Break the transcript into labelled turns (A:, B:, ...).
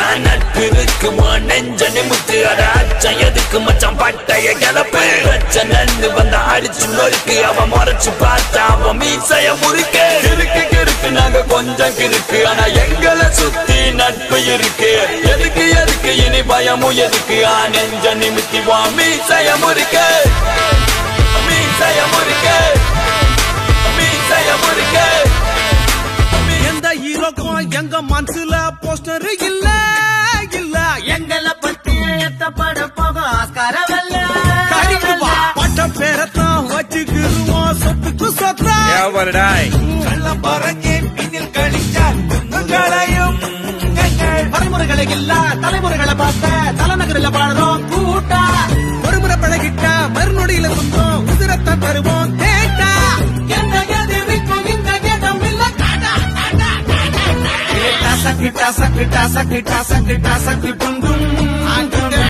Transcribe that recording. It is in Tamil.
A: தான் நட்பு இருக்கு நெஞ்ச நிமித்து அட அச்சம் எதுக்கு மச்சான் பட்டைய கிளப்பு பிரச்சனை வந்தா அடிச்சு நொறுக்கு அவன் முறைச்சு பார்த்தா அவன் மீசைய முறுக்கு கிறுக்கு நாங்க கொஞ்சம் கிறுக்கு ஆனா எங்களை சுத்தி நட்பு இருக்கு எதுக்கு இனி பயமும் எதுக்கு நெஞ்ச நிமித்தி வா மீசைய முறுக்கு மீசைய முறுக்கு மீசைய முறுக்கு
B: எந்த ஹீரோக்கும் எங்க மனசுல போஸ்டர் இல்ல இல்ல
C: எங்களை பத்தி எத்தப்பட போக ஆஸ்காரவல்ல
B: பட்ட பேரத்தான் வச்சுக்கிருவோம் சொத்துக்கு சொத்தா கள்ளம் பறக்கே பின்னில் கழிச்சால் குங்குங்களையும் வரைமுறைகளை இல்ல தலைமுறைகளை பார்த்த தலைநகரில் பாடுறோம் கூட்டா ஒருமுறை பழகிட்டா மறுநொடியில குந்தோம் உதிரத்தான் தருவோம் கேட்டா எந்த எதிர்க்கும் இந்த கேட்டம் இல்ல சக்கிட்டா சக்கிட்டா சக்கிட்டா சக்கிட்டா சக்கிட்டா சக்கி